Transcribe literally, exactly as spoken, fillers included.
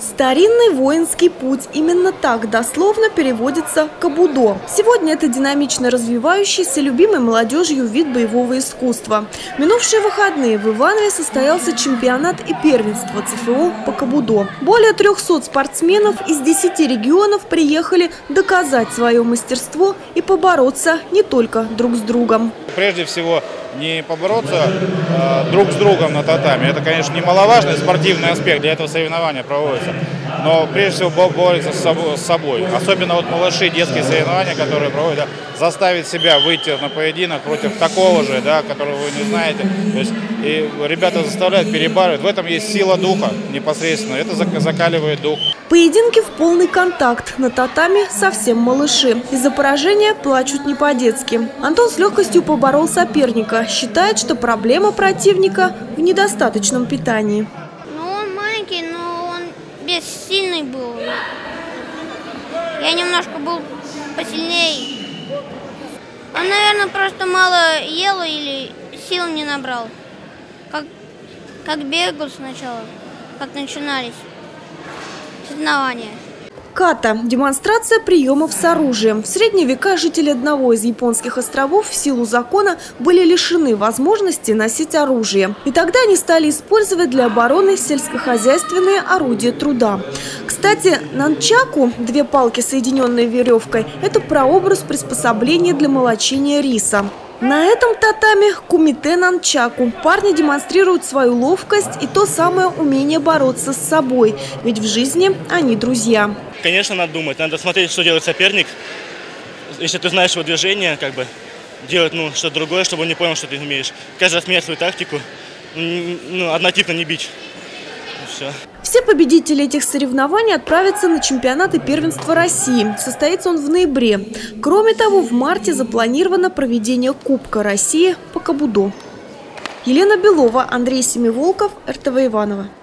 Старинный воинский путь. Именно так дословно переводится кабудо. Сегодня это динамично развивающийся, любимый молодежью вид боевого искусства. В минувшие выходные в Иванове состоялся чемпионат и первенство ЦФО по кабудо. Более трёхсот спортсменов из десяти регионов приехали доказать свое мастерство и побороться не только друг с другом. Прежде всего, не побороться э, друг с другом на татами. Это, конечно, немаловажный спортивный аспект, для этого соревнования проводятся. Но прежде всего борются с собой. Особенно вот малыши, детские соревнования, которые проводят, заставить себя выйти на поединок против такого же, да, которого вы не знаете. То есть, и ребята заставляют, перебарывать. В этом есть сила духа непосредственно. Это закаливает дух. Поединки в полный контакт. На татами совсем малыши. Из-за поражения плачут не по-детски. Антон с легкостью поборол соперника. Считает, что проблема противника в недостаточном питании. Ну, он маленький, но он бессильный был. Я немножко был посильнее. Он, наверное, просто мало ел или сил не набрал. Как, как бегал сначала, как начинались соревнования. Ката – демонстрация приемов с оружием. В средние века жители одного из японских островов в силу закона были лишены возможности носить оружие. И тогда они стали использовать для обороны сельскохозяйственные орудия труда. Кстати, нанчаку – две палки, соединенные веревкой – это прообраз приспособления для молочения риса. На этом татами кумите нанчаку. Парни демонстрируют свою ловкость и то самое умение бороться с собой. Ведь в жизни они друзья. Конечно, надо думать, надо смотреть, что делает соперник. Если ты знаешь его движение, как бы делать ну, что-то другое, чтобы он не понял, что ты умеешь. Каждый раз менять свою тактику, ну, однотипно не бить. Все. Все победители этих соревнований отправятся на чемпионат и первенство России. Состоится он в ноябре. Кроме того, в марте запланировано проведение Кубка России по кабудо. Елена Белова, Андрей Семиволков, эр тэ вэ Иваново.